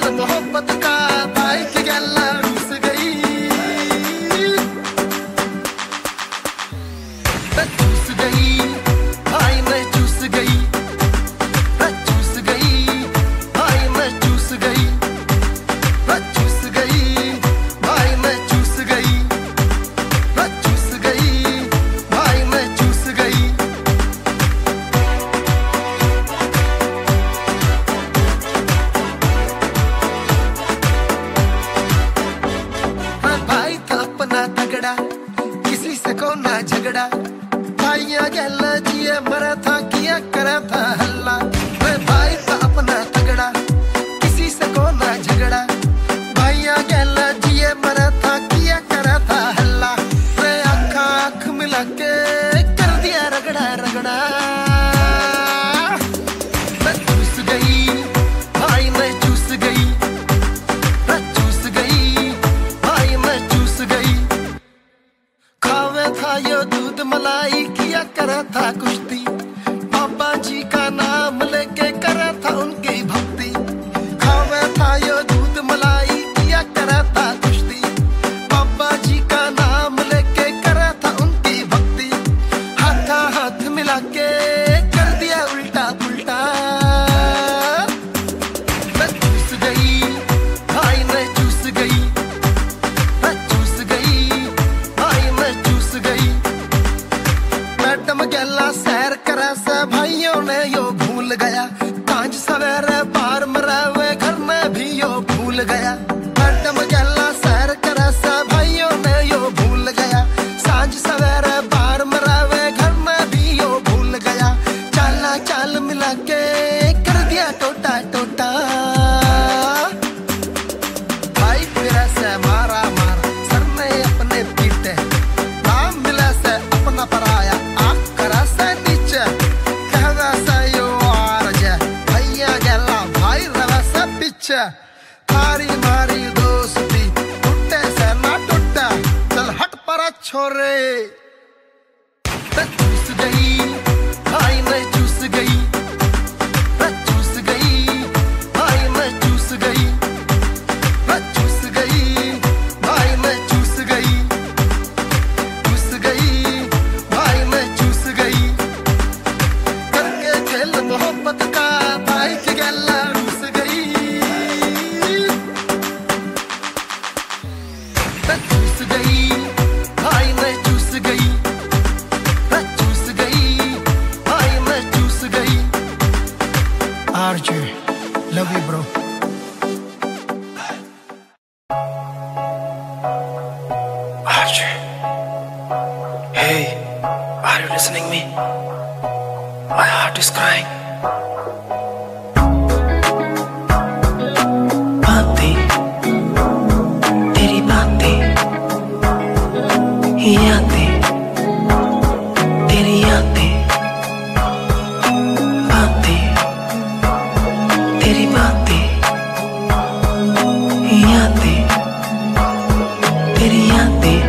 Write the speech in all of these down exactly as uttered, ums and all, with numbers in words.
मोहब्बत का भाई की गल्ला रूस गई, चूस गई भाई मैं चूस गई, चूस गई भाई मैं चूस गई, चूस गई भाई मैं चूस गई, चूस गई भाई मैं चूस गई। भाई था अपना तगड़ा, किसी से को ना झगड़ा, भाइया गहला जिए मरा था किया करा था हल्ला। भाई था अपना तगड़ा, किसी से को ना झगड़ा, भाइया गहला जिए मरा था किया करा था हल्ला। मैं आँख आँख मिला के कर दिया रगड़ा रगड़ा, मैं चूस गई भाई मैं चूस गई, मैं चूस गई भाई मैं चूस गई। खावे था यो दूध मलाई किया करा था कुश्ती, बाबा जी का नाम लेके करा था उनकी भक्ति। खावे था यो दूध मलाई किया करा था कुश्ती, बाबा जी का नाम लेके करा था उनकी भक्ति। हाथ हाथ मिला के कर दिया उल्टा पुल्टा, मैं चूस गई भाई मैं चूस गई, मैं चूस गई भाई मैं चूस गई। मैडम गैला सैर करा से भाइयों ने यो भूल गया, कांच सवेरे बार मरावे घर में भी यो भूल गया। मैडम गैला सैर करा से भाइयों ने यो भूल गया, सांझ सवेरे बार मरावे घर में भी यो भूल गया। चाला चाल मिला के कर दिया टोटा टोटा, भाई मेरा से मारा मार सर ने अपने पीटे, नाम मिला से अपना पराया आँख करा से नीचे। कहवा से यो आरज भैया गैला भाई रवा से पीछे, थारी मारी दोस्ती टूटे से ना टूटा, चल हट परा छोरे। मैं चूस गई भाई मैं चूस गई, मैं चूस गई भाई मैं चूस गई, मैं चूस गई भाई मैं चूस गई, चूस गई भाई मैं चूस गई। करके खेल मोहब्बत का भाई की गल्ला रूस गई, मैं चूस गई भाई मैं चूस गई, मैं चूस गई भाई मैं चूस गई। RJ love you bro. Archie, hey, are you listening me? My heart is crying. बातें, तेरी बातें, यादें, तेरी यादें, बातें, तेरी बातें, यादें, तेरी यादें।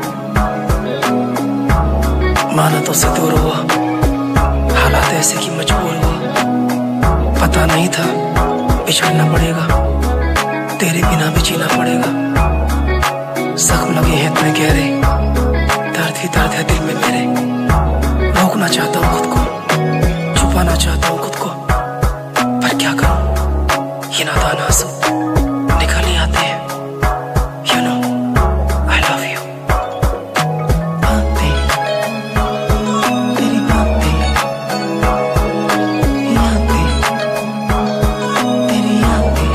माना तो से दूर हुआ, हालात ऐसे कि मजबूर हुआ, पता नहीं था बिछड़ना पड़ेगा, तेरे बिना भी जीना पड़ेगा। जख्म लगे हैं इतने गहरे, दर्द ही दर्द है दिल में मेरे। रोकना चाहता हूँ खुद को, छुपाना चाहता हूँ खुद को, पर क्या करूँ ये नादान आंसू निकल ही आते हैं। You know, I love you. बातें, तेरी बातें, यादें, तेरी यादें,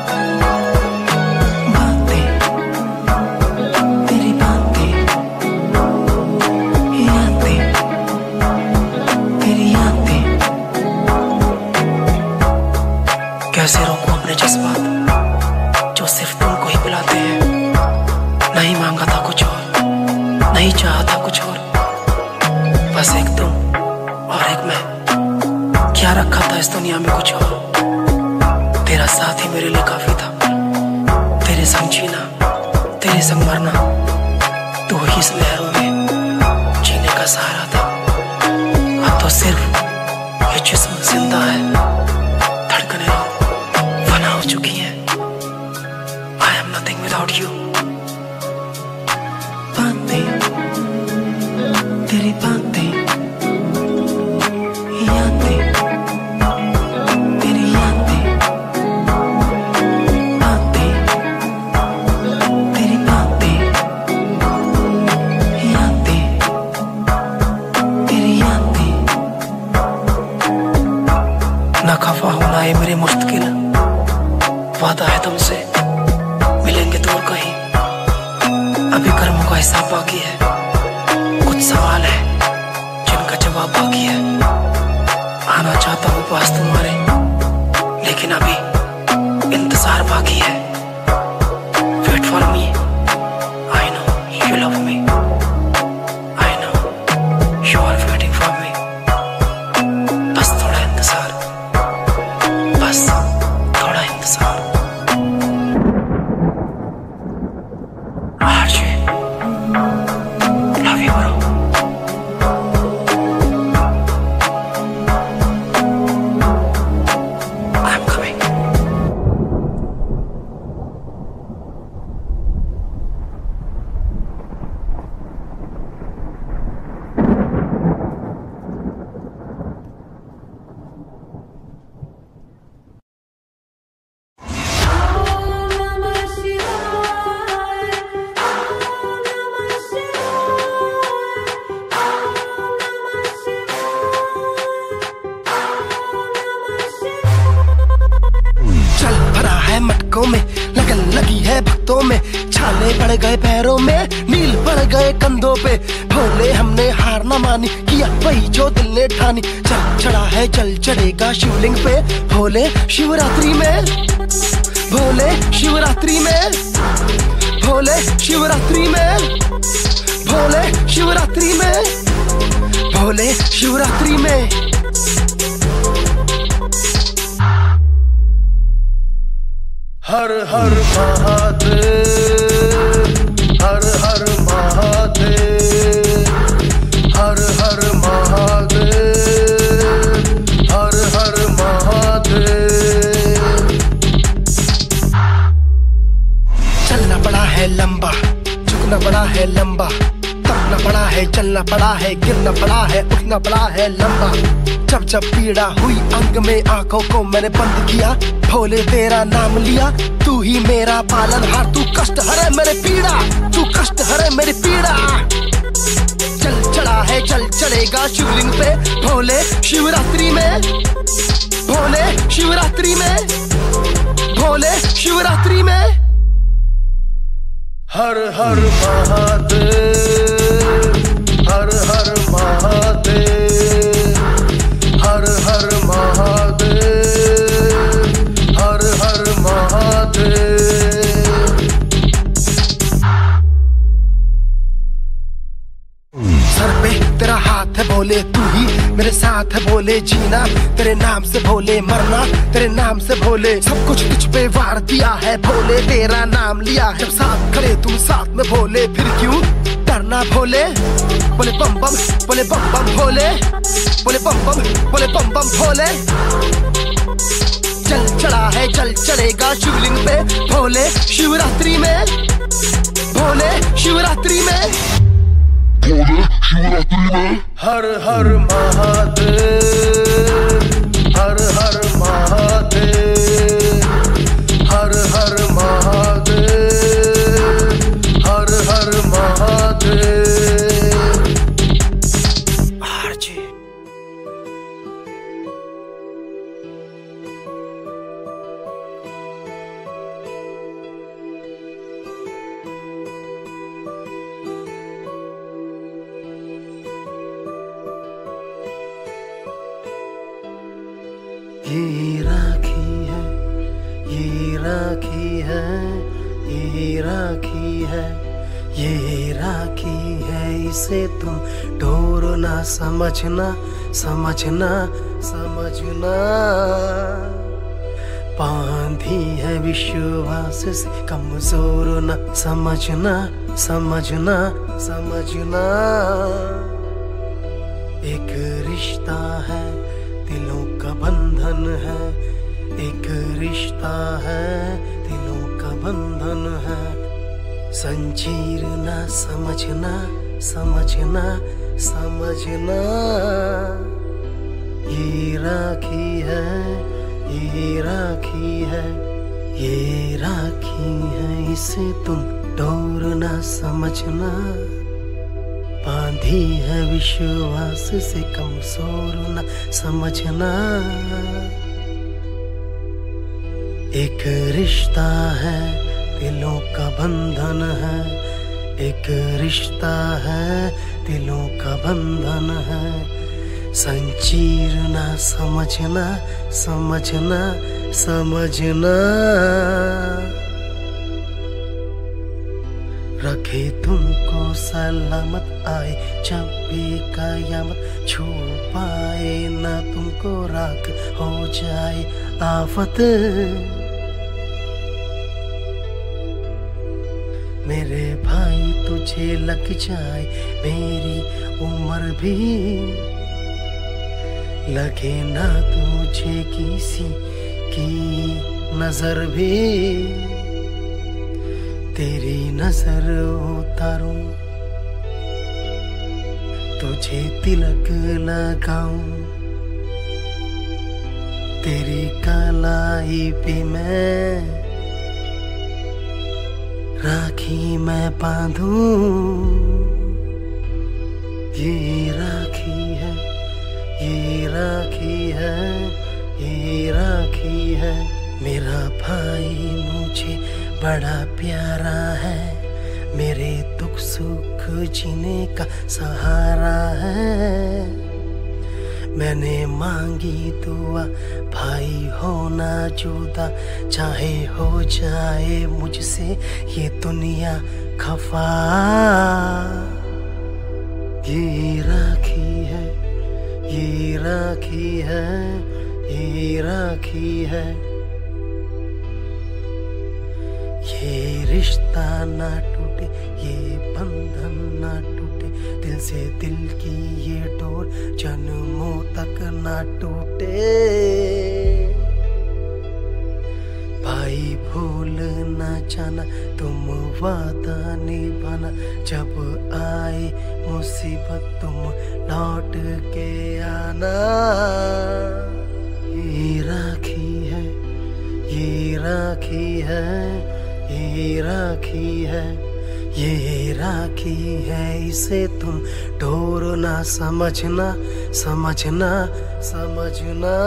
बातें, तेरी बातें, यादें, तेरी यादें। कैसे रोकूं अपने जज्बात जो सिर्फ तुमको ही बुलाते हैं। नहीं मांगा था कुछ और, नहीं चाहा था कुछ और, बस एक तुम और एक मैं। क्या रखा था इस दुनिया में कुछ और, तेरा साथ ही मेरे लिए काफी था। तेरे संग जीना, तेरे संग मरना, तू ही इस लहरों में जीने का सहारा था। अब तो सिर्फ ये जिस्म जिंदा है, धड़कने फना हो चुकी है। without you. बातें, तेरी बातें, यादें, तेरी यादें, बातें, तेरी बातें, यादें, तेरी यादें। ना खफा होना है मेरे मुश्किल, वादा है तुमसे मिलेंगे दूर कहीं। अभी कर्मों का हिसाब बाकी है, कुछ सवाल है जिनका जवाब बाकी है। आना चाहता हूँ पास तुम्हारे, लेकिन अभी इंतजार बाकी है। Wait for me, I know you love me, I know you are waiting for me. बस थोड़ा इंतजार, बस थोड़ा इंतजार। RJ, love you bro. I am coming. चल भरा है मटकों में, लगन लगी है भक्तों में, छाले पड़ गए पैरों में, नील पड़ गए कंधों पे। भोले हमने हार न मानी, किया वही जो दिल ने ठानी। चल चढ़ा है जल चढ़ेगा शिवलिंग पे, भोले शिवरात्रि में, भोले शिवरात्रि में, भोले शिवरात्रि में, भोले शिवरात्रि में, भोले शिवरात्रि में। हर हर महादेव, हर हर महादेव, हर हर महादेव, हर हर महादेव। चलना पड़ा है लंबा, झुकना पड़ा है लंबा, तपना पड़ा है, चलना पड़ा है, गिरना पड़ा है, उठना पड़ा है लंबा। जब जब पीड़ा हुई अंग में, आंखों को मैंने बंद किया, भोले तेरा नाम लिया। तू ही मेरा पालनहार, तू कष्ट हरे मेरे पीड़ा, तू कष्ट हरे मेरी पीड़ा। चल चढ़ा है जल चढ़ेगा शिवलिंग पे, भोले शिवरात्रि में, भोले शिवरात्रि में, भोले शिवरात्रि में। हर हर महादेव, हर हर महादेव, हर हर महादेव, हर हर महादेव। सर पे तेरा हाथ है भोले, तू ही मेरे साथ है भोले। जीना तेरे नाम से भोले, मरना तेरे नाम से भोले। सब कुछ तुझ पे वार दिया है भोले, तेरा नाम लिया है। जब साथ खड़े तुम साथ में भोले, फिर क्यों डरना भोले। बोले बम बम, बोले बम बम भोले, बोले बम बम, बोले बम बम भोले। जल चढ़ा है जल चढ़ेगा शिवलिंग पे, भोले शिवरात्रि में, भोले शिवरात्रि में, भोले शिवरात्रि में। हर हर महादेव, हर हर महादेव, हर हर महादेव, हर हर महादेव। आरजे ये राखी है, ये राखी है, ये राखी है, ये राखी है। इसे तुम ढोरना समझना, समझना, समझना। बांधी है विश्वास से कमजोर न समझना, समझना, समझना। एक रिश्ता है, दिलों का बंधन है, एक रिश्ता है, दिलों का बंधन है। संजीर ना समझना समझना समझना, ये राखी है ये राखी है ये राखी है, इसे तुम डोर ना समझना। बांधी है विश्वास से कमजोर ना समझना। एक रिश्ता है दिलों का बंधन है, एक रिश्ता है दिलों का बंधन है। संजीर ना समझना समझना समझना, रखे तुमको सलामत आए जब भी कयामत, छू पाए ना तुमको राख हो जाए आफत। मेरे भाई तुझे लग जाए मेरी उम्र भी, लगे ना तुझे किसी की नजर भी। तेरी नजर उतारूं तुझे तिलक लगाऊं, तेरी कलाई पे मैं राखी मैं बांधूं। ये राखी है ये राखी है ये राखी है। मेरा भाई मुझे बड़ा प्यारा है, मेरे दुख सुख जीने का सहारा है। मैंने मांगी दुआ भाई होना जुदा, चाहे हो जाए मुझसे ये दुनिया खफा। ये राखी है ये राखी है ये राखी है। ये रिश्ता ना टूटे ये बंधन ना टूटे, दिल से दिल की ये डोर जन्मों तक ना टूटे। भाई भूल ना जाना तुम वादा निभाना, जब आए मुसीबत तुम लौट के आना। ये राखी है ये राखी है ये राखी है ये राखी है, इसे तुम डोर ना समझना समझना समझना।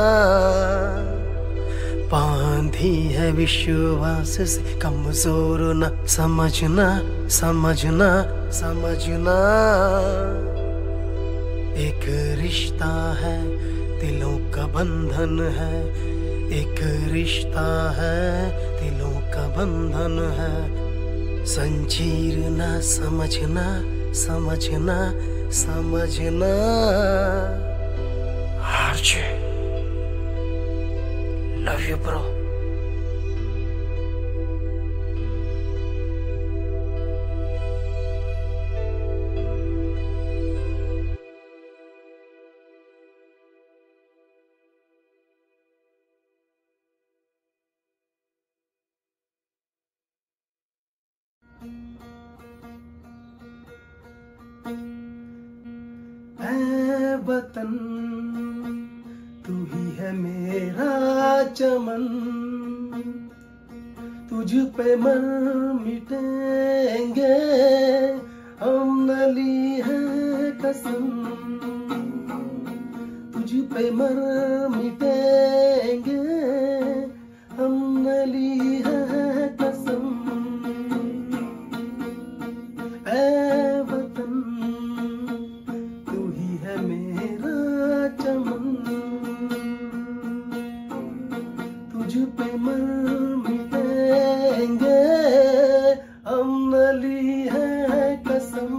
बांधी है विश्वास से कमजोर ना समझना समझना समझना। एक रिश्ता है दिलों का बंधन है, एक रिश्ता है दिलों का बंधन है। संजीर ना समझना समझना समझना। RJ love you bro. ऐ वतन तू ही है मेरा चमन, तुझ पे मर मिटेंगे हम न ली है कसम। तुझ पे मर मिटेंगे हम न ली है कसम। ऐ वतन तू ही है मेरा चमन, तुझ पे मर मिटेंगे हम न ली है कसम।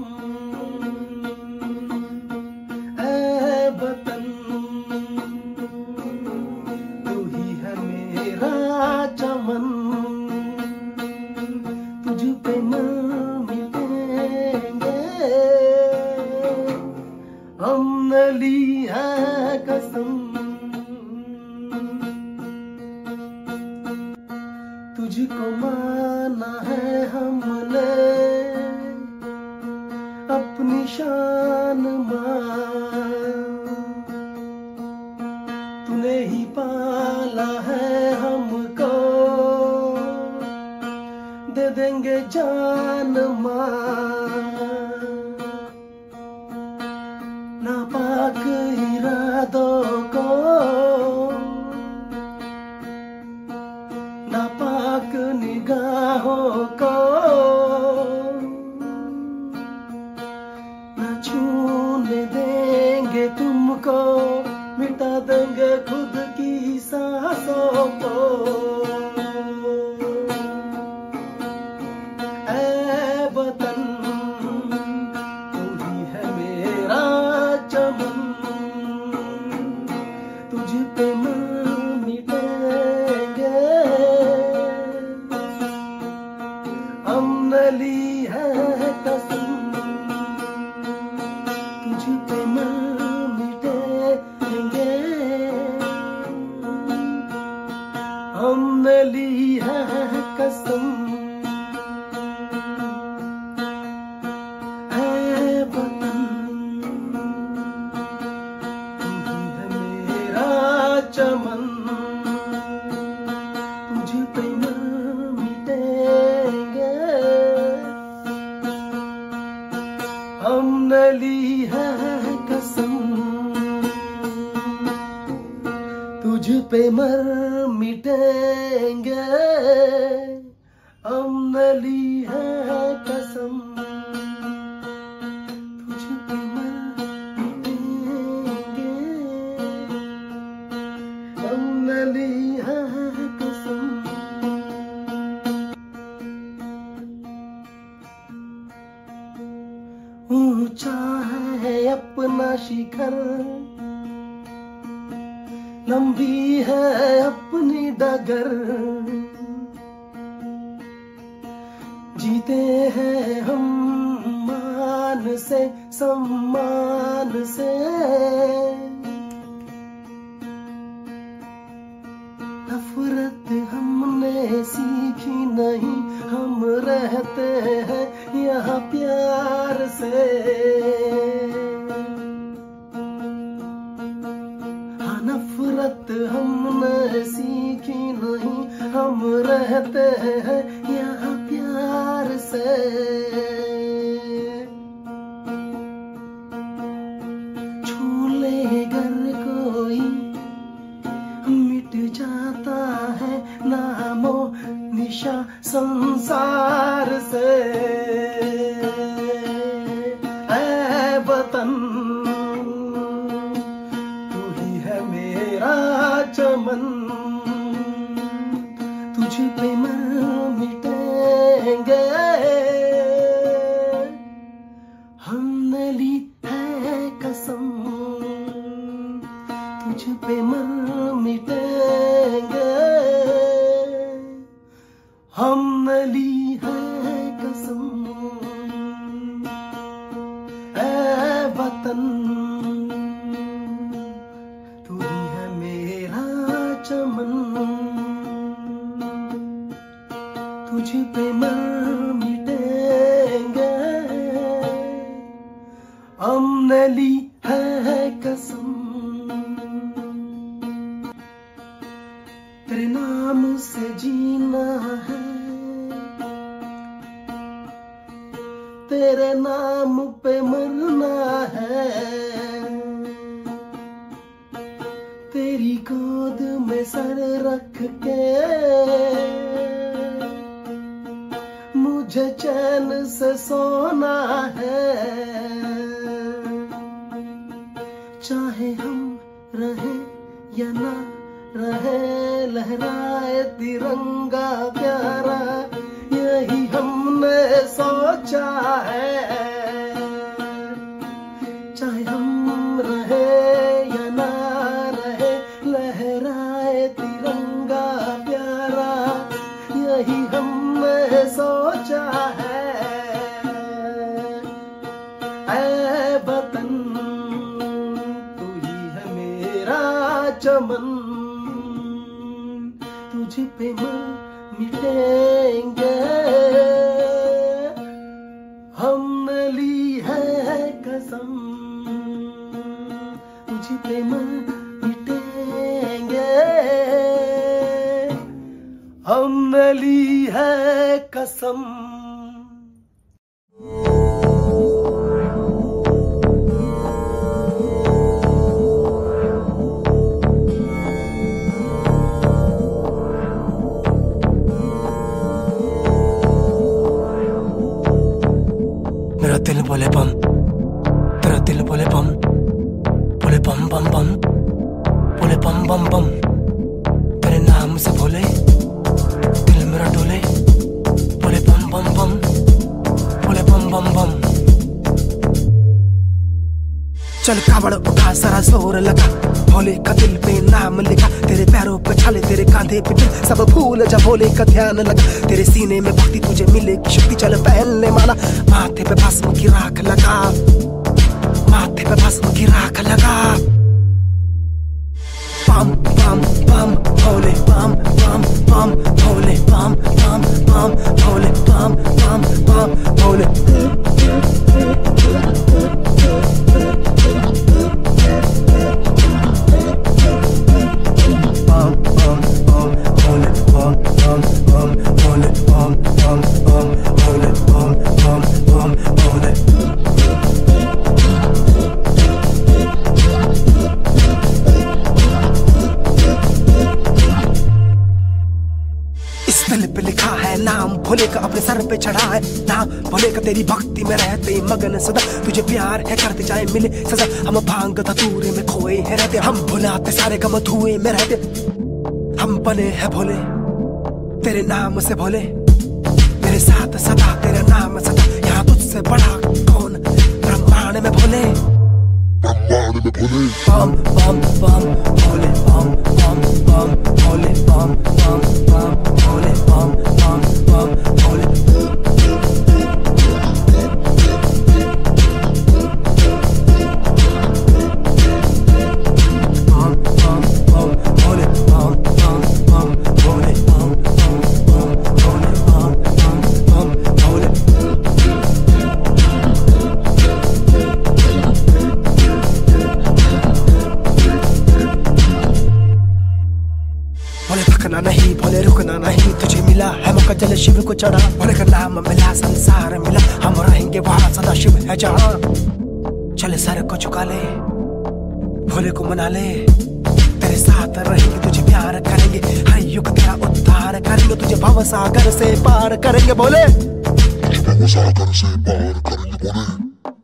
ऐ वतन तू ही है मेरा चमन, तुझको माना है हमने अपनी शान मान, तूने ही पाला है हमको, दे देंगे जान मान। नापाक इरादों को, नापाक निगाहों को न छूने देंगे तुमको, मिटा देंगे खुद की सांसों को। ऐ वतन तू ही है मेरा चमन, तुझ पे मर मिटेंगे। हमने ली है कसम, तुझ पे मर मिटेंगे। हमने ली है कसम, ऐ वतन तू ही है मेरा चमन, तुझ पे मर मिटेंगे। हमने ली है कसम, तुझ पे मर मिटेंगे। हमने ली है कसम, तुझ पे मर मिटेंगे। हमने ली है कसम। ऊंचा है अपना शिखर, लंबी है अपनी डगर, जीते हैं हम मान से सम्मान से। नफरत हमने सीखी नहीं, हम रहते हैं यहाँ प्यार से। हाँ, नफरत हमने सीखी नहीं, हम रहते हैं यहाँ प्यार से। छू ले गर कोई मिट जाता है नामो निशा संसार से। ऐ वतन तू ही है मेरा चमन, तुझ पे मर मिटेंगे। हमने ली है कसम, तुझ पे मर मिटेंगे। हमने ली है कसम, ऐ वतन तू ही है मेरा चमन, तुझ पे मर मिटेंगे। हमने ली है कसम, तेरे नाम से जीना है, तेरे नाम पे मरना है। तेरी गोद में सर रख के मुझे चैन से सोना है। चाहे हम रहे या ना रहे, लहराए तिरंगा प्यारा, यही हमने सोचा है। चाहे हम रहे या ना रहे, लहराए तिरंगा प्यारा, यही हमने सोचा है। ऐ वतन तू ही है मेरा चमन, तुझ पे मर मिटे है कसम। मेरा दिल बोले बम, तेरा दिल बोले बम, बोले बम बम बम, बोले बम बम बम। तेरे नाम से बोले दिल मेरा डोले, बोले बम बम बम, बोले बम बम बम। चल कावड़ उठा सारा जोर लगा, भोले का दिल पे नाम लिखा, तेरे पैरों पे छाले तेरे कांधे पे दिल, सब भूल जा भोले का ध्यान लगा, तेरे सीने में भक्ति तुझे मिले की शक्ति, चल पहन ले माला, माथे पे भस्म की राख लगा, माथे पे भस्म की राख लगा। बम बम बम भोले बम बम बम भोले बम बम बम भोले बम बम बम भोले। भोले का अपने सर पे चढ़ा है नाम, भोले का तेरी भक्ति में रहते मगन सदा, तुझे प्यार है करते जाए मिले सजा, हम भांग धतूरे में खोए हैं रहते, हम भुलाते सारे गम धुएं में रहते, हम बने हैं भोले तेरे नाम से भोले, तेरे साथ सदा तेरा नाम सदा, यहाँ तुझसे बड़ा कौन ब्रह्मांड में भोले, ब्रह्मांड में भोले। बम बम बम भोले बम बम बम भोले बम बम बम भोले बम बम बम भोले। बम बम बम भोले बम बम बम भोले बम बम बम भोले बम बम बम भोले। भोले थकना नहीं भोले रुकना नहीं, तुझे मिला है मौका जल शिव को चढ़ा, भोले का नाम मिला संसार मिला, हम रहेंगे वहाँ सदा शिव है जहाँ, चले सर को झुका ले भोले को मना ले, तेरे साथ रहेंगे तुझे प्यार करेंगे, हर युग तेरा उद्धार करेंगे, तुझे भव सागर से पार करेंगे भोले, भव सागर से पार करेंगे भोले।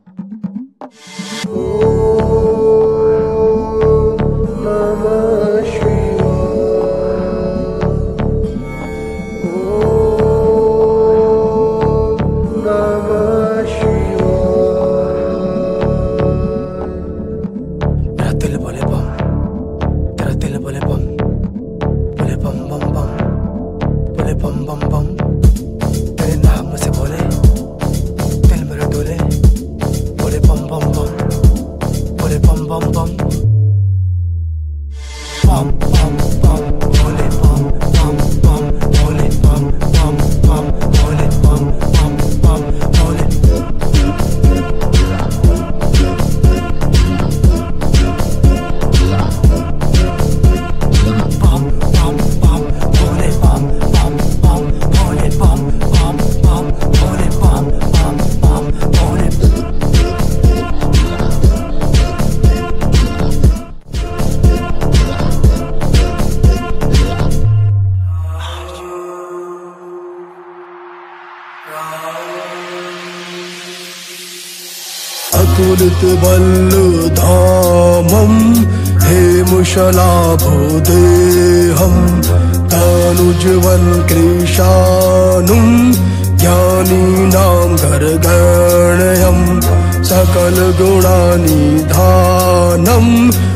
अतुलित बलधामं हेमुशलाभोदेहं तानुज्वल कृशानुं ज्ञानीनां गर्गणयं सकलगुणानिधानं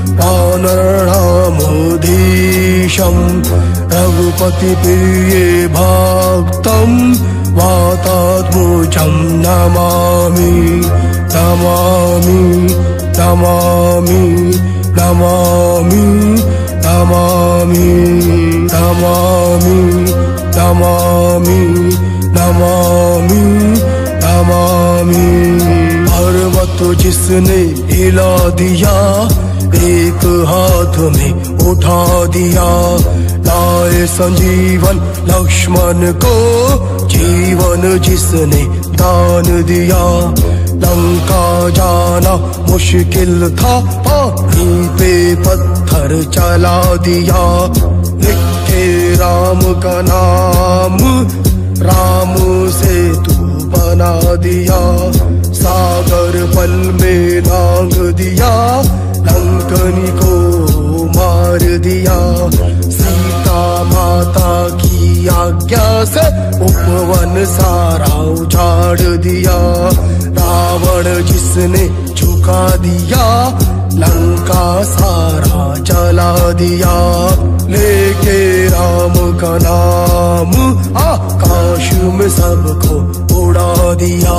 वानरामोधीशं रघुपतिप्रिये भक्तं वातात्मजं नमामि नमामि नमामि नमामि नमामि नमामि नमामि नमामि नमामि। पर्वत जिसने हिला दिया एक हाथ में उठा दिया, लाए संजीवन लक्ष्मण को जीवन जिसने दान दिया। लंका जाना मुश्किल था पानी पे पत्थर चला दिया। लिखे राम का नाम राम से तू बना दिया। सागर पल में लांग दिया लंकनी को मार दिया। सीता माता की आज्ञा से उपवन सारा उजाड़ दिया। रावण जिसने झुका दिया लंका सारा जला दिया। लेके राम का नाम आकाश में सबको उड़ा दिया।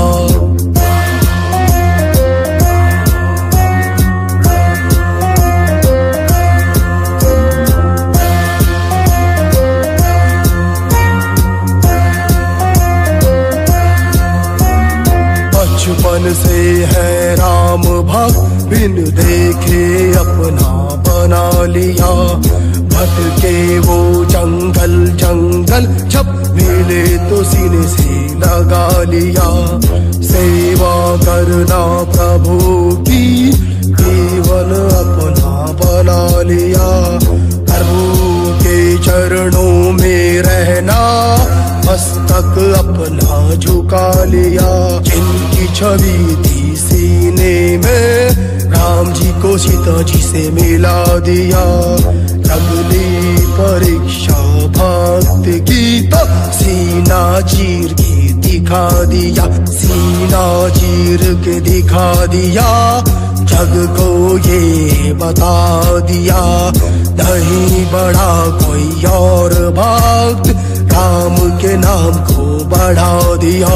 बचपन से है राम भक्त बिन देखे अपना बना लिया। भटके वो जंगल जंगल जब मिले तो सीने से लगा लिया। सेवा करना प्रभु की केवल अपना बना लिया। प्रभु के चरणों में रहना मस्तक अपना झुका लिया। जिनकी छवि थी सीने में राम जी को सीता जी से मिला दिया। अगली परीक्षा भक्त की तो सीना चीर के दिखा दिया। सीना चीर के दिखा दिया जग को ये बता दिया। नहीं बढ़ा कोई और भक्त राम के नाम को बढ़ा दिया।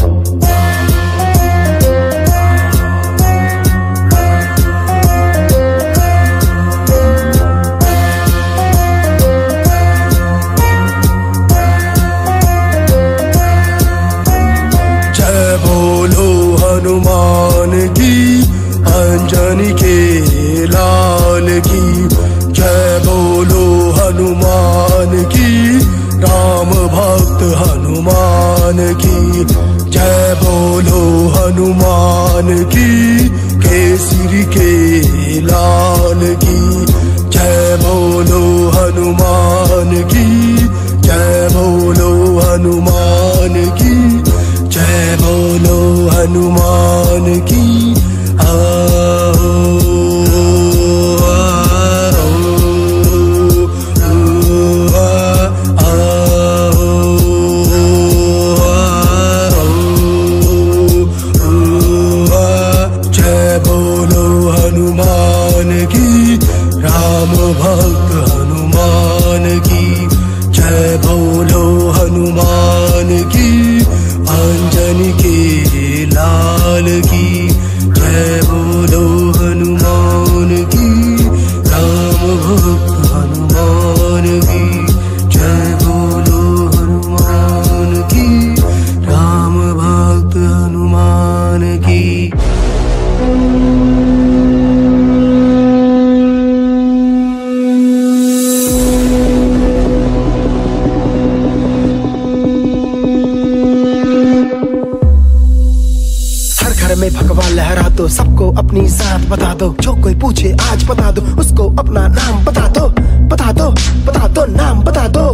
जय बोलो हनुमान की अंजनी के लाल की। जय बोलो हनुमान की राम भक्त हनुमान की। जय बोलो हनुमान की केसरी के लाल की। जय बोलो हनुमान की। जय बोलो हनुमान की। जय बोलो हनुमान की। आओ भक्त हनुमान की। जय बोलो हनुमान की अंजनी के लाल की। जय बोलो हनुमान की राम भक्त हनुमान की। जय बोलो हनुमान की राम भक्त हनुमान की। में भगवान लहरा दो, सबको अपनी साथ बता दो। जो कोई पूछे आज बता दो, उसको अपना नाम बता दो। बता दो बता दो नाम बता दो।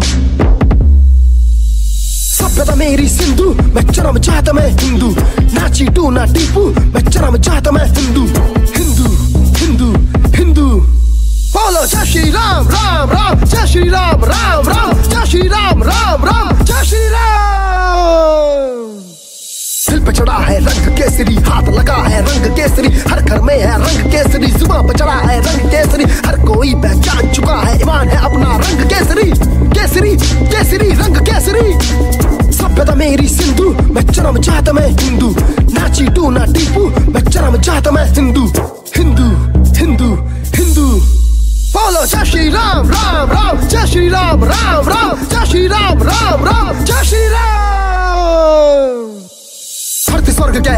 सभ्यता मेरी सिंधु, मैं चरम चाहता मैं हिंदू। ना चीटू ना टीपू, मैं चरम चाहता मैं हिंदू। हिंदू हिंदू हिंदू। बोलो जय श्री राम राम राम, जय श्री राम राम राम, जय श्री राम राम राम, जय श्री राम। दिल पे चढ़ा है रंग केसरी, हाथ लगा है रंग केसरी। हर घर में है रंग केसरी, जुबान पे चढ़ा है रंग केसरी। हर कोई पहचान चुका है ईमान है अपना रंग केसरी। केसरी केसरी रंग केसरी। सभ्यता मेरी सिंधु, मैं चरम चाहता मैं हिंदू। ना चीटू ना टीपू, मैं चरम चाहता मैं हिंदू। हिंदू हिंदू हिंदू। बोलो जय श्री राम राम राम, जय श्री राम राम राम, जय श्री राम राम राम, जय श्री राम। धरती स्वर्ग के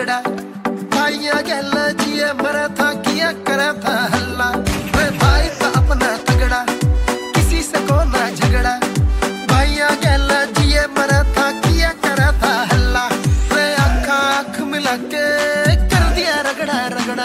झगड़ा भाइया गहला जिए मरा था किया करा था हल्ला वे भाई का अपना तगड़ा किसी से को ना झगड़ा भाइया गहला जिए मरा था किया करा था हल्ला वे आँख आँख मिला के कर दिया रगड़ा रगड़ा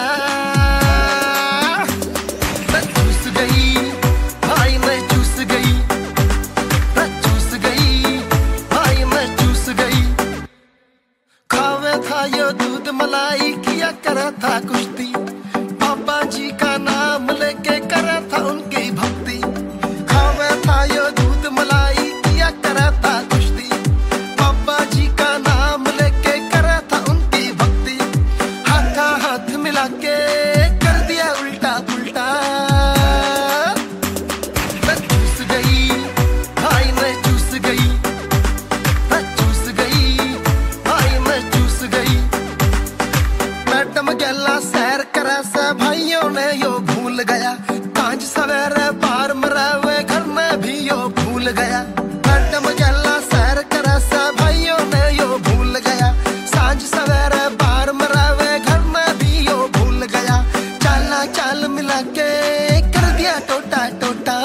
मैं चूस गई भाई मैं चूस गई मैं चूस गई भाई मैं चूस गई खावे था यो दूध मलाई किया करा था कुश्ती बाबा जी का नाम लेके करा था उनकी भक्ति खावे था यो दूध मलाई किया करा था कुश्ती बाबा जी का नाम लेके करा था उनकी भक्ति हाथ हाथ मिला के कर दिया उल्टा पुल्टा मैं चूस गई भाई मैं चूस गई मैं चूस गई भाई मैं चूस गई मैडम गैला सैर करा से भाइयों ने यो भूल गया कांच सवेरे बार मरावे घर में भी यो भूल गया मैडम गैला सैर करा से भाइयों ने यो भूल गया सांझ सवेरे बार मरावे घर में भी यो भूल गया चाला चाल मिला के कर दिया टोटा टोटा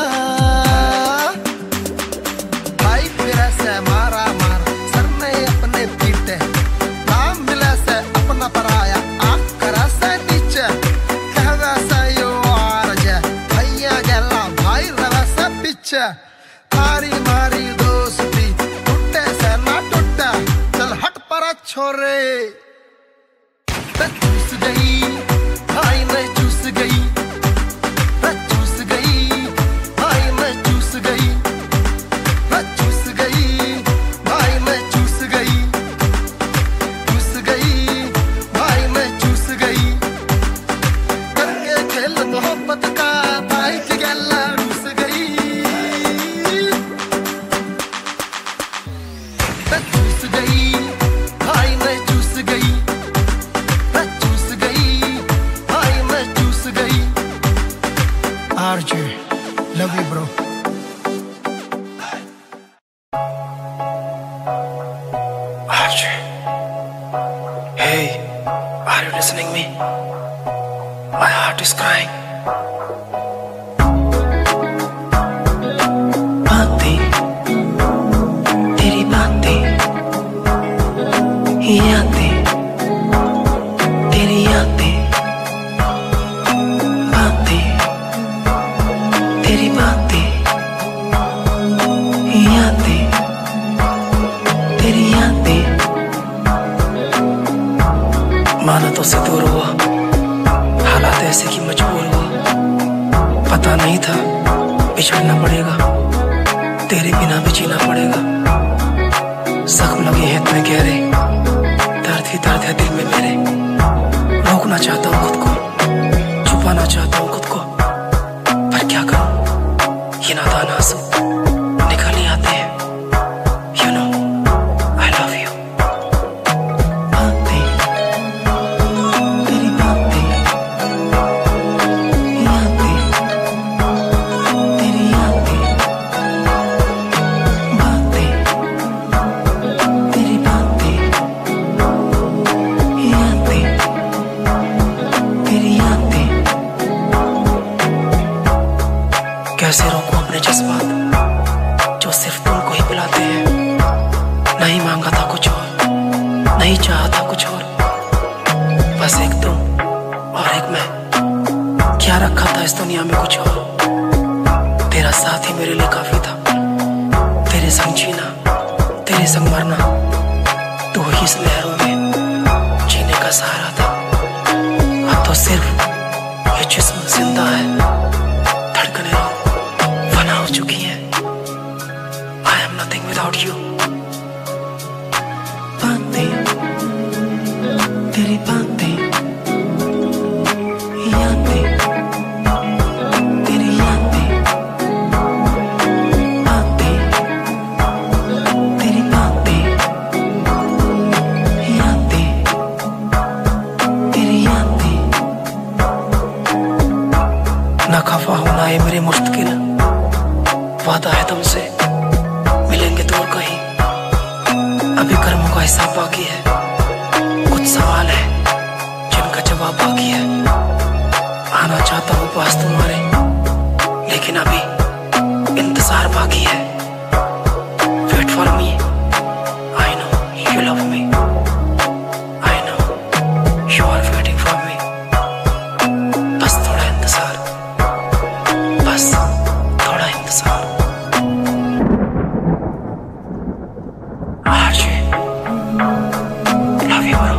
भाई मेरा से मारा मार सर ने अपने पीटे नाम मिला से अपना पराया आँख करा से नीचे कहवा से यो आरज भैया गैला भाई रवा से पीछे मारी मारी दोस्ती टूटे से ना टूटा चल हट परा छोरे मैं चूस गई भाई मैं चूस गई मैं चूस गई भाई मैं चूस गई मैं चूस गई भाई मैं चूस गई चूस गई भाई मैं चूस गई करके खेल मोहब्बत का भाई की गैला रूस गई मैं चूस गई भाई मैं चूस गई मैं चूस गई भाई मैं चूस गई RJ love you bro Archie. Hey, are you listening me? My heart is crying. बातें, तेरी बातें, यादें, तेरी यादें, बातें, तेरी बातें, यादें, तेरी यादें मानतों से दूर हुआ हालात ऐसे कि मजबूर हुआ पता नहीं था बिछड़ना पड़ेगा तेरे बिना भी जीना पड़ेगा जख्म लगे हैं इतने गहरे दर्द ही दर्द है दिल में मेरे रोकना चाहता हूँ खुद को छुपाना चाहता हूँ खुद को पर क्या करूँ ये नादान आंसू निकल ही आते हैं you know I love you बातें तेरी बातें यादें तेरी यादें बातें तेरी बातें यादें तेरी यादें कैसे रोकूं अपने जज्बात जो सिर्फ तुमको ही बुलाते हैं नहीं मांगा था कुछ और नहीं चाहा था कुछ और बस एक तुम और एक मैं क्या रखा था इस दुनिया में कुछ और तेरा साथ ही मेरे लिए काफी था तेरे संग जीना तेरे संग मरना तू ही इस लहरों में जीने का सहारा था अब तो सिर्फ ये जिस्म जिंदा है धड़कने फना हो चुकी है I am nothing without you बातें तेरी बातें यादें तेरी यादें बातें तेरी बातें यादें तेरी यादें ना खफा होना है मेरे मुश्किल वादा है तुमसे मिलेंगे दूर कहीं अभी कर्मों का हिसाब बाकी है कुछ सवाल है जिनका जवाब बाकी है। आना चाहता हूँ पास तुम्हारे, लेकिन अभी इंतजार बाकी है। Wait for me, I know you love me, I know you are waiting for me. बस थोड़ा इंतजार, बस थोड़ा इंतजार। RJ love you bro.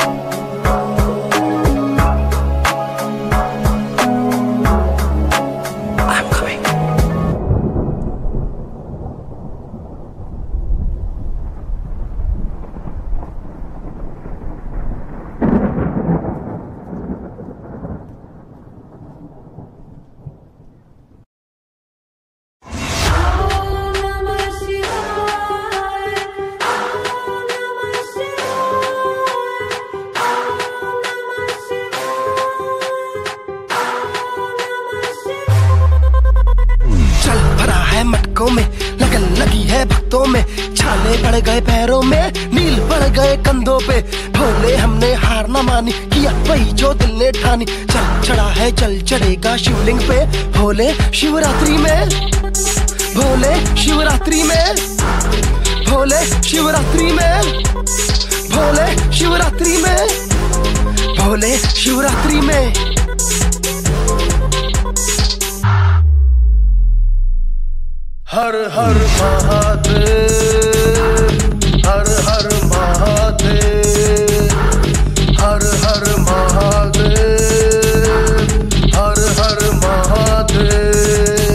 मटकों में लगन लगी है भक्तों में, छाले पड़ गए पैरों में, नील पड़ गए कंधों पे। भोले हमने हार न मानी, किया वही जो दिल ने ठानी। चल चढ़ा है चल चढ़ेगा शिवलिंग पे, भोले शिवरात्रि में, भोले शिवरात्रि में, भोले शिवरात्रि में, भोले शिवरात्रि में, भोले शिवरात्रि में। हर हर महादेव, हर हर महादेव, हर हर महादेव, हर हर महादेव।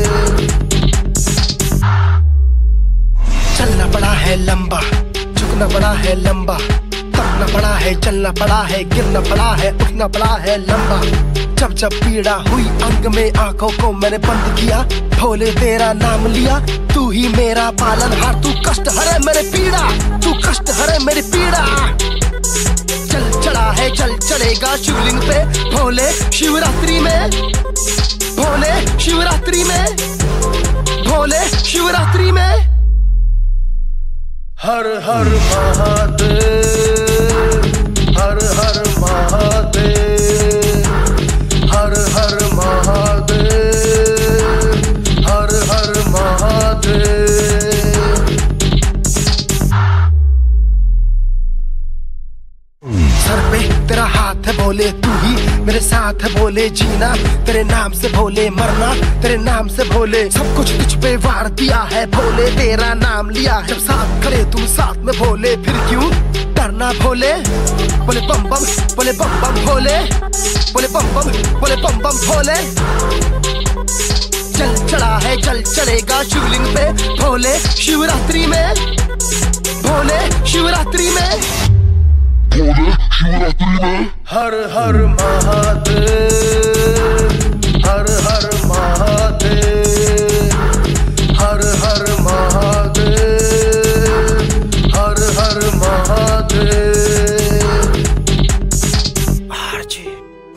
चलना पड़ा है लंबा, झुकना पड़ा है लंबा, थकना पड़ा है, चलना पड़ा है, गिरना पड़ा है, उठना पड़ा है लंबा। जब जब पीड़ा हुई अंग में, आंखों को मैंने बंद किया, भोले तेरा नाम लिया। तू ही मेरा पालनहार, तू कष्ट हरे मेरे पीड़ा, तू कष्ट हरे मेरी पीड़ा। चल चढ़ा है चल चढ़ेगा शिवलिंग पे, भोले शिवरात्रि में, भोले शिवरात्रि में, भोले शिवरात्रि में। हर हर महादेव, हर हर महादेव, हर हर महादेव, हर हर महादेव। सर पे तेरा हाथ है भोले, तू ही मेरे साथ है भोले। जीना तेरे नाम से भोले, मरना तेरे नाम से भोले। सब कुछ तुझ पे वार दिया है भोले, तेरा नाम लिया है। जब साथ खड़े तुम साथ में भोले, फिर क्यों डरना भोले। बोले बम बम, बोले बम बम भोले, बोले बम बम, बोले बम बम भोले। चल चढ़ा है चल चढ़ेगा शिवलिंग पे, भोले शिवरात्रि में, भोले शिवरात्रि में, भोले शिवरात्रि में। हर हर महादेव, हर हर महादेव, हर हर महादेव, हर हर महादेव। आरजे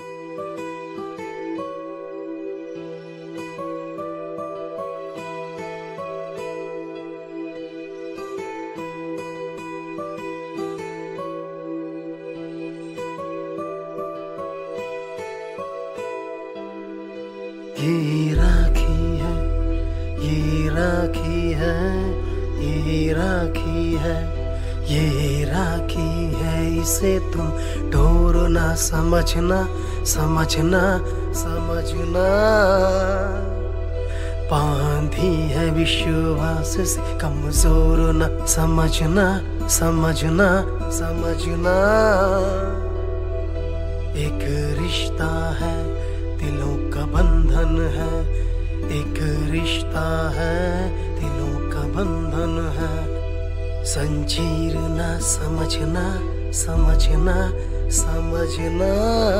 ये राखी है, ये राखी है, ये राखी है, ये राखी है। इसे तुम ढोरना समझना, समझना, समझना। बांधी है विश्वास से कमजोर न समझना, समझना, समझना। एक रिश्ता है, दिलों का बंधन है, एक रिश्ता है, दिलों का बंधन है। संजीर ना समझना, समझना, समझना।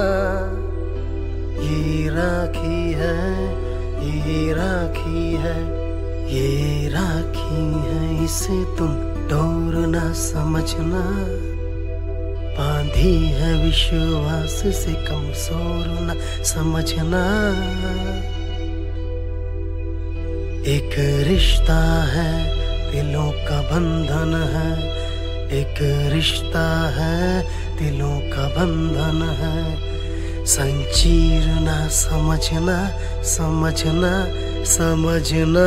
ये राखी है, ये राखी है, ये राखी है। इसे तुम डोर ना समझना। बांधी है विश्वास से कमजोर न समझना। एक रिश्ता है, दिलों का बंधन है, एक रिश्ता है, दिलों का बंधन है, संचीरना समझना समझना समझना।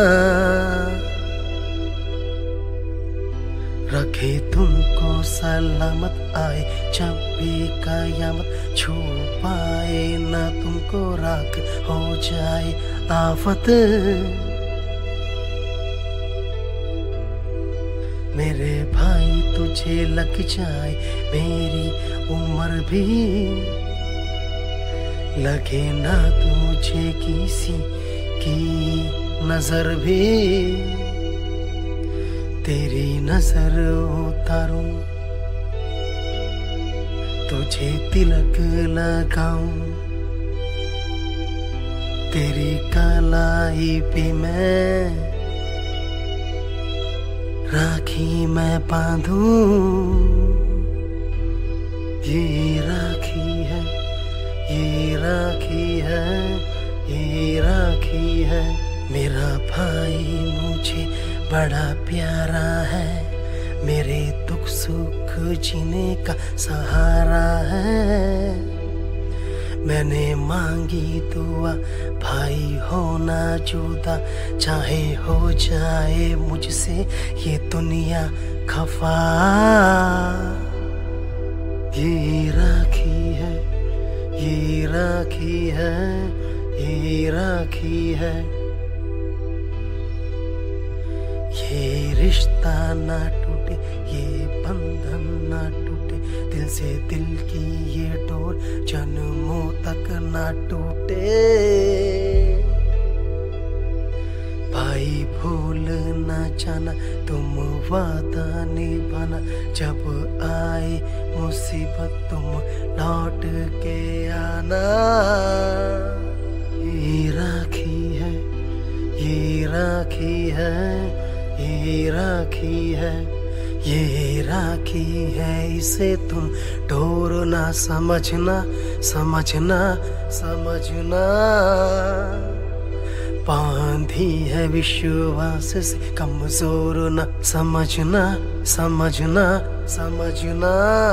रखे तुमको सलामत, आए जब भी कयामत, छू पाए ना तुमको राख हो जाए आफत। मेरे भाई तुझे लग जाए मेरी उम्र भी, लगे ना तुझे किसी की नजर भी। तेरी नजर उतारूं, तुझे तिलक लगाऊं, तेरी कलाई पे मैं राखी मैं बांधूं। ये राखी है, ये राखी है, ये राखी है। मेरा भाई मुझे बड़ा प्यारा है, मेरे दुख सुख जीने का सहारा है। मैंने मांगी दुआ, भाई होना जुदा, चाहे हो जाए मुझसे ये दुनिया खफा। ये राखी है, ये राखी है, ये राखी है। ये रिश्ता ना टूटे, ये बंधन ना टूटे, दिल से दिल की ये डोर जन्मों तक ना टूटे। भाई भूल ना जाना, तुम वादा निभाना, जब आए मुसीबत तुम लौट के आना। ये राखी है, ये राखी है, ये राखी है, ये राखी है। इसे तुम तोड़ना समझना समझना समझना। बांधी है विश्वास से कमजोर न समझना समझना समझना।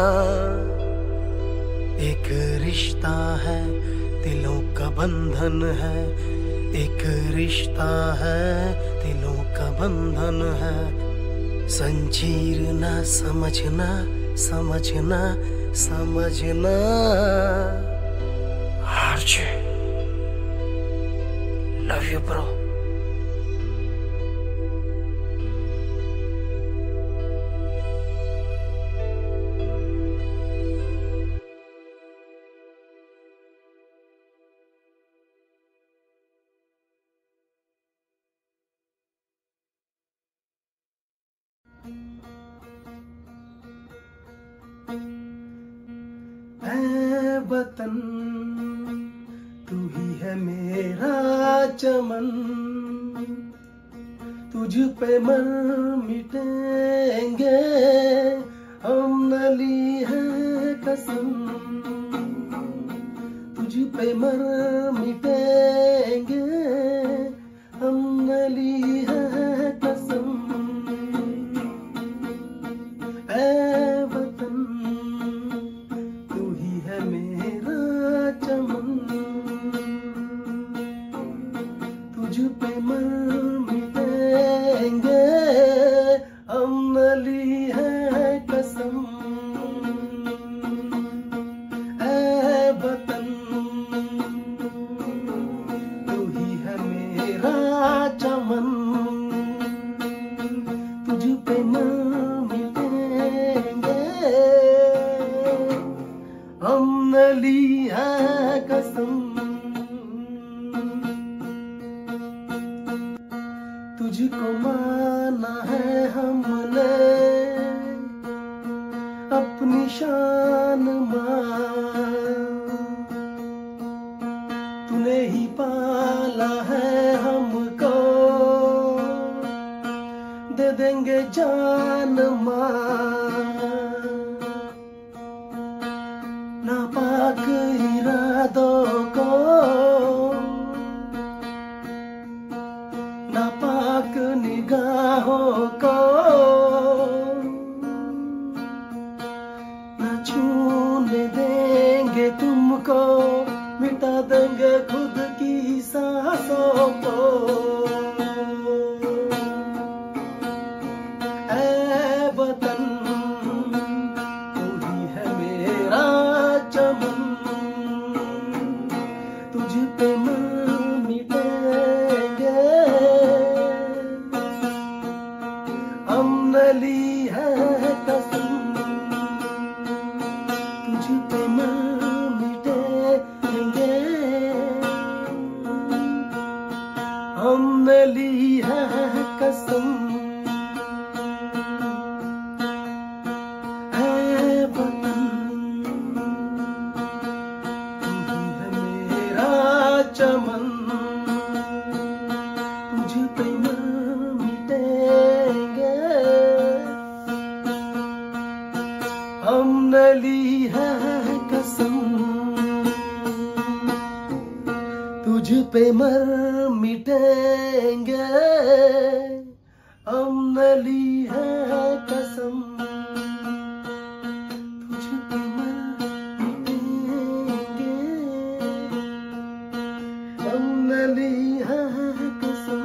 एक रिश्ता है, दिलों का बंधन है, एक रिश्ता है, दिलों का बंधन है। संजीर ना समझना समझना समझना। RJ love you bro. वतन तू ही है मेरा चमन, तुझ पे मर मिटेंगे हम, नली है कसम। तुझ पे मर मिटेंगे हम, नली है कसम। ऐ वतन तू ही है मेरा चमन, तुझ पे मर मिटेंगे हम, नली है कसम। ऐ वतन तू ही है मेरा चमन, तुझ पे मर मिटेंगे हम, नली है कसम। तुझको माना है हमने अपनी शान मान, तूने ही पाला है हमको, दे देंगे जान मान। नापाक इरादों को, नापाक निगाहों को, न छू हमने ली है कसम, है वतन तू ही है मेरा चमन, तुझ पे न मिटेंगे। हमने ली है कसम, तुझ पे मर मिटेंगे। हमने ली है कसम, तुझ पे मर मिटेंगे। हमने ली है कसम।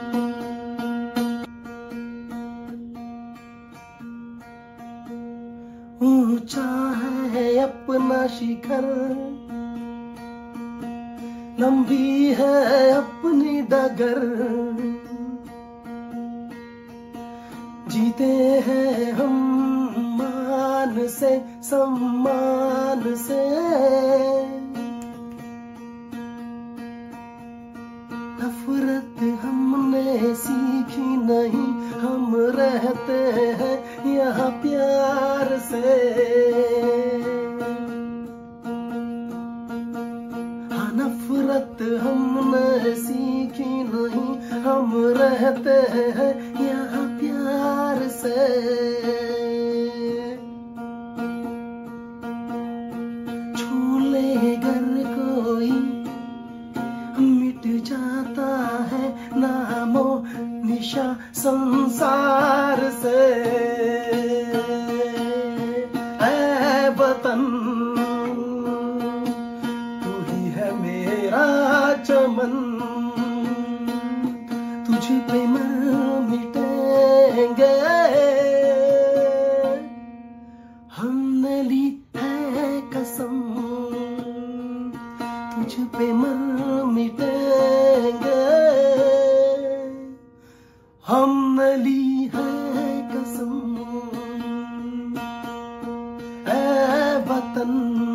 ऊंचा है अपना शिखर, लंबी है अपनी डगर, जीते हैं हम मान से सम्मान से। नफरत हमने सीखी नहीं, हम रहते हैं यहाँ प्यार से। नफरत हमने सीखी नहीं, हम रहते हैं यहाँ प्यार से। छू ले गर कोई मिट जाता है नामो निशा संसार से। ऐ वतन चमन, तुझ पे मर मिटेंगे। हमने ली है कसम, तुझ पे मर मिटेंगे। हमने ली है कसम, ऐ वतन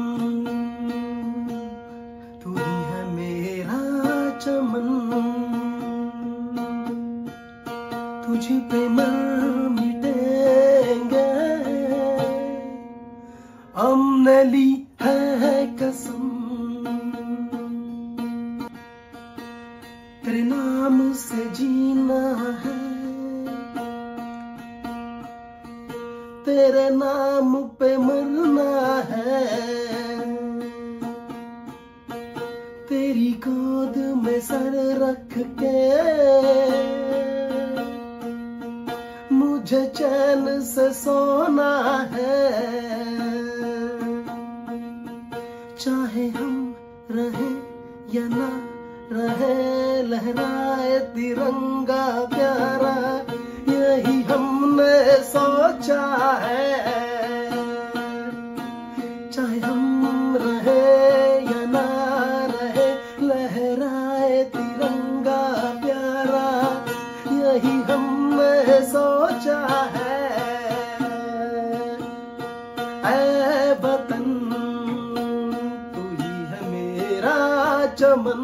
चमन, तुझ पे मर मिटेंगे। हमने ली है कसम, तेरे नाम से जीना है, तेरे नाम पे मरना है। तेरी गोद में सर रख के मुझे चैन से सोना है। चाहे हम रहे या ना रहे, लहराए तिरंगा प्यारा, यही हमने सोचा है। चाहे हम रहे या ना रहे, लहराए तिरंगा प्यारा, यही हमने सोचा है। ऐ वतन तू ही है मेरा चमन,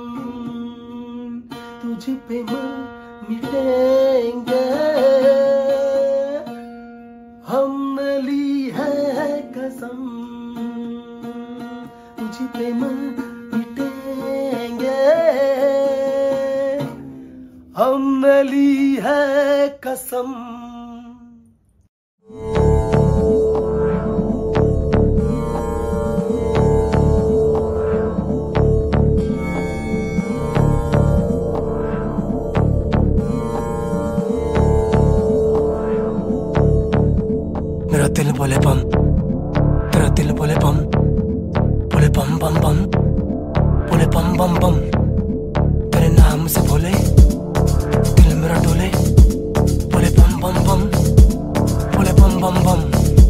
तुझ पे मर मिटेंगे। हमने ली है कसम, तुझ पे मर मिटेंगे। हमने ली है कसम। मेरा दिल बोले बम, तेरा दिल बोले बम, बोले बम बम बम, बोले बम बम बम। तेरे नाम से बोले दिल मेरा डोले, बोले बम बम बम, बोले बम बम बम।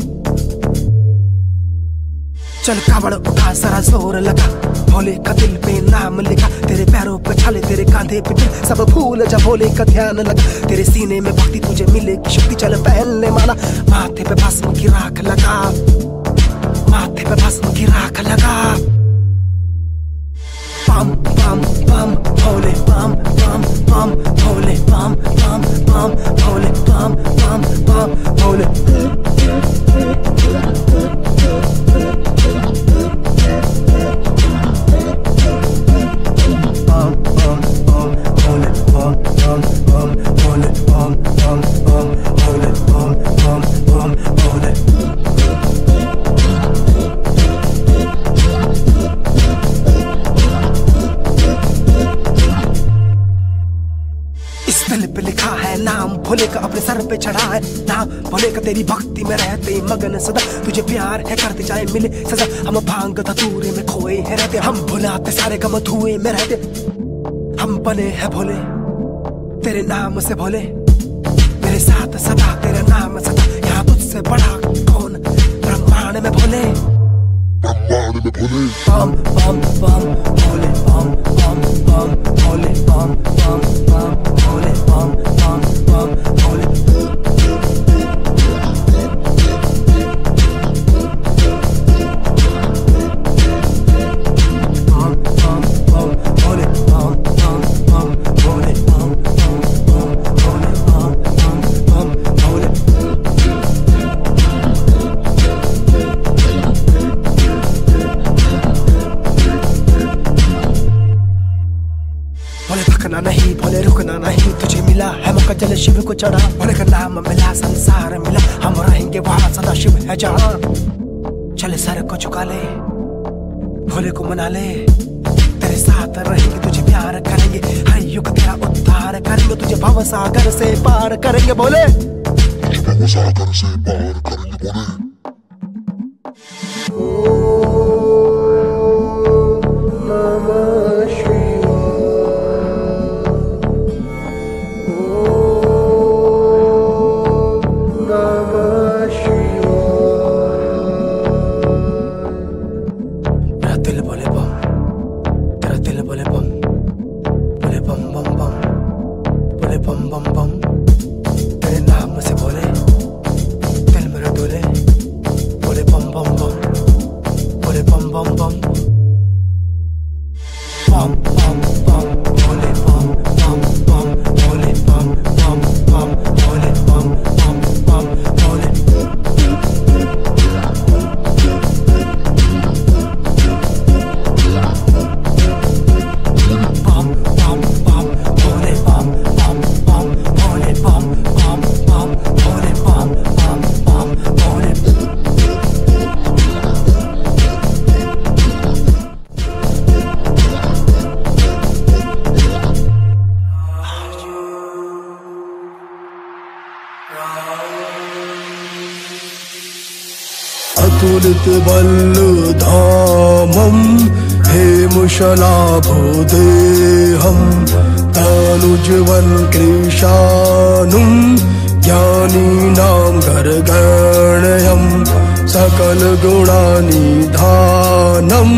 चल कावड़ उठा सारा जोर लगा, भोले का दिल पे नाम लिखा। तेरे पैरों पे छाले, तेरे कांधे पे दिल, सब भूल जा भोले का ध्यान लगा। तेरे सीने में भक्ति तुझे मिलेगी शक्ति, चल पहनने माना। माथे पे भस्म की राख लगा, माथे पे भस्म की राख लगा। बम बम बम भोले बम बम दिल पे लिखा है नाम भोले का, अपने सर पे चढ़ा है नाम भोले का। तेरी भक्ति में रहते मगन सदा, तुझे प्यार है करते जाए मिले सजा। हम भांग धतूरे में खोए हैं रहते, हम भुलाते सारे गम धुएं में रहते। हम बने हैं भोले तेरे नाम से भोले, मेरे साथ सदा तेरा नाम सदा। यहाँ तुझसे बड़ा कौन ब्रह्मांड में भोले, ब्रह्मांड में भोले। बम बम बम भोले बम बम बम भोले बम बम बम भोले बम बम बम भोले। बम बम बम भोले बम बम बम भोले बम बम बम भोले बम बम बम भोले। भोले थकना नहीं भोले रुकना नहीं, तुझे मिला है मौका जल शिव को चढ़ा। भोले का नाम मिला संसार मिला, हम रहेंगे वहाँ सदा शिव है जहाँ। चले सर को झुका ले भोले को मना ले, तेरे साथ रहेंगे तुझे प्यार करेंगे। हर युग तेरा उद्धार करेंगे, तुझे भव सागर से पार करेंगे भोले, तुझे भव सागर से पार करेंगे भोले। अतुलित बल धामं हेमुशलाभो देहं, तानुज्वल कृशानुं ज्ञानीनां गर्गणयं। सकल गुणानिधानं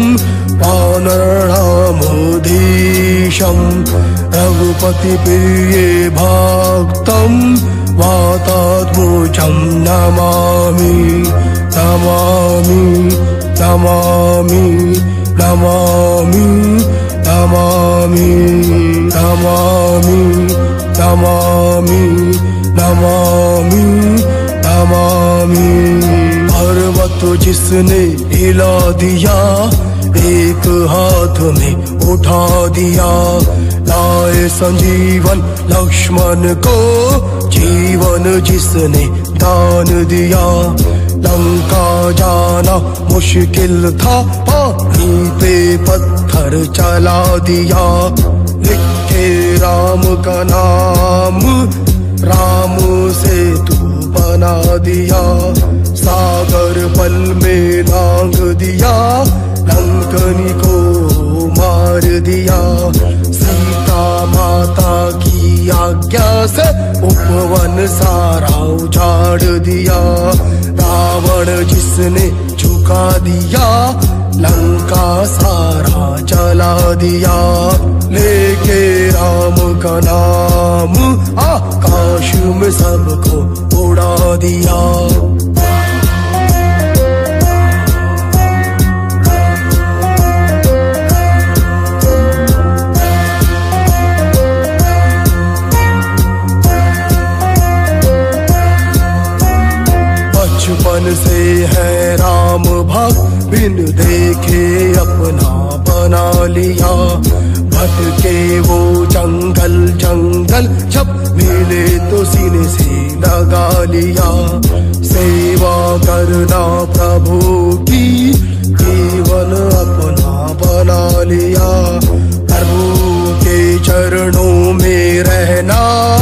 वानरामोधीशं, रघुपति प्रिये भक्तं वातात्मजं नमामि नमामि नमामि नमामि नमामि नमामि नमामि नमामि नमामि। पर्वत जिसने हिला दिया, एक हाथ में उठा दिया। लाए संजीवन लक्ष्मण को, जीवन जिसने दान दिया। लंका जाना मुश्किल था, पानी पे पत्थर चला दिया। लिखे राम का नाम, राम से तू बना दिया। सागर पल में लांग दिया, लंकनी को मार दिया। सीता माता की आज्ञा से उपवन सारा उजाड़ दिया। रावण जिसने झुका दिया, लंका सारा जला दिया। लेके राम का नाम, आकाश में सबको उड़ा दिया। बचपन से है राम भक्त, बिन देखे अपना बना लिया। भटके वो जंगल जंगल, जब मिले तो सीने से लगा लिया। सेवा करना प्रभु की, जीवन अपना बना लिया। प्रभु के चरणों में रहना,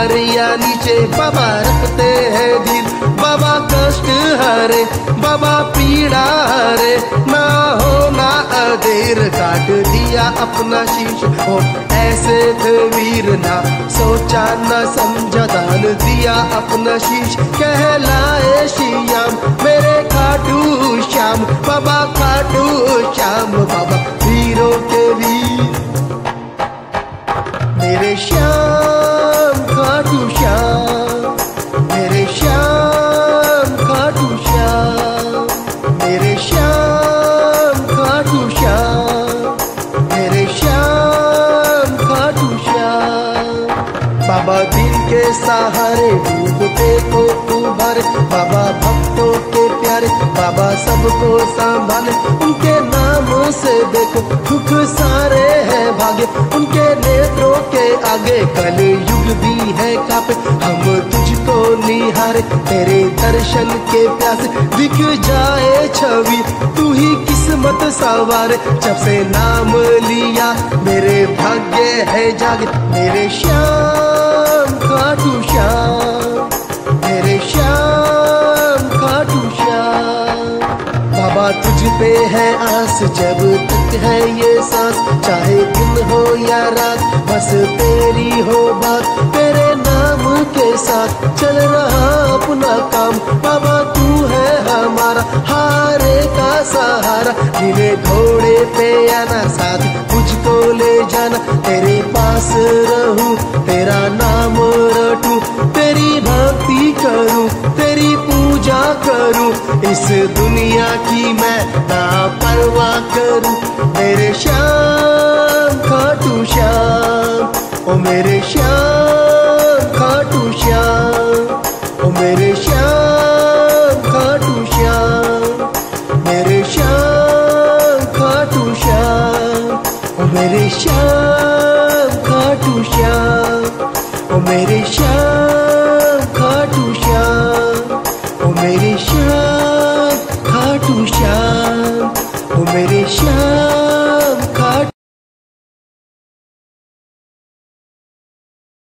कमरिया नीचे बाबा रखते हैं धीर, बाबा कष्ट हरे, बाबा पीड़ा हरे, ना हो ना अधेर, काट दिया अपना शीश हो ऐसे थे वीर, ना सोचा ना समझा दान दिया अपना शीश, कहलाए श्याम मेरे खाटू श्याम, बाबा खाटू श्याम, बाबा वीरों के वीर मेरे श्याम खाटू श्याम, मेरे श्याम खाटू श्याम, मेरे श्याम खाटू श्याम, मेरे श्याम खाटू श्याम। बाबा दिन के सहारे डूबते को उबारे, बाबा भक्तों के प्यारे, बाबा सबको संभाले, उनके नाम से देखो दुख सारे हैं भागे, उनके नेत्रों के आगे कल युग भी है कापे, हम तुझको निहारे तेरे दर्शन के प्यासे, दिख जाए छवि तू ही किस्मत सवार, जब से नाम लिया मेरे भाग्य है जागे, मेरे श्याम खाटू श्याम, मेरे श्याम खाटू श्याम। बाबा तुझ पे है आस जब तक है ये सांस, चाहे दिन हो या रात बस तेरी हो बात, तेरे नाम के साथ चल रहा अपना काम, बाबा तू है हमारा हारे का सहारा, नीले घोड़े पे आना साथ मुझको ले जाना, तेरे पास रहूं तेरा नाम रटूं, तेरी भक्ति करूं तेरी पूजा करूं, इस दुनिया की मैं ना परवाह करूं, मेरे श्याम खाटू श्याम, ओ मेरे श्याम खाटू श्याम, ओ मेरे श्याम खाटू श्याम, मेरे श्याम खाटू श्याम, ओ मेरे श्याम खाटू श्याम, ओ मेरे श्याम